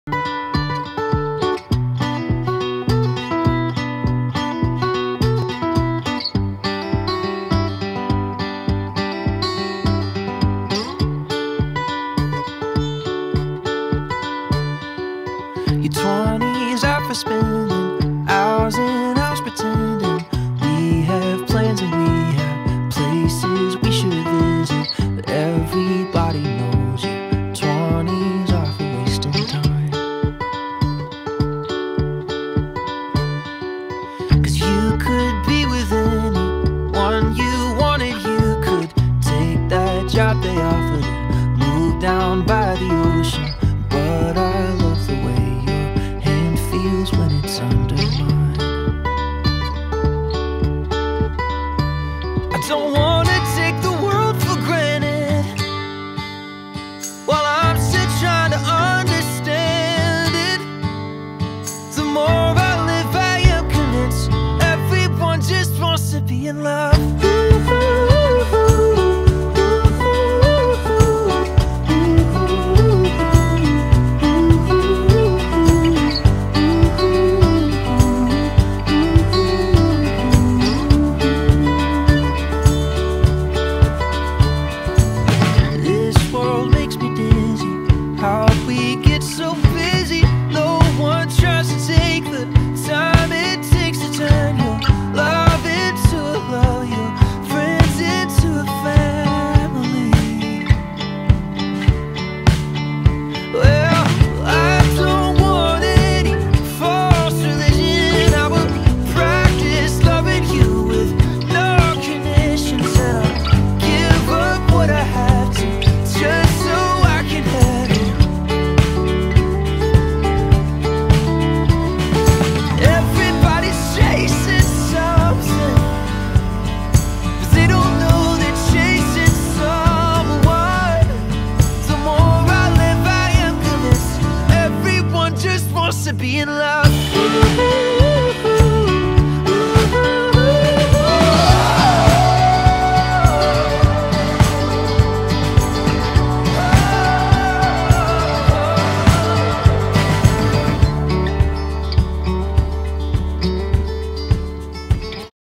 Your 20s are for spending hours and hours pretending we have plans and we have places we should visit, but everybody knows your 20s are for wasting time. 'Cause you could be with anyone you wanted, you could take that job they offered and move down by the ocean, but I love the way feels when it's under mine. I don't wanna take the world for granted while I'm still trying to understand it. The more I live, I am convinced everyone just wants to be in love. How we get so big.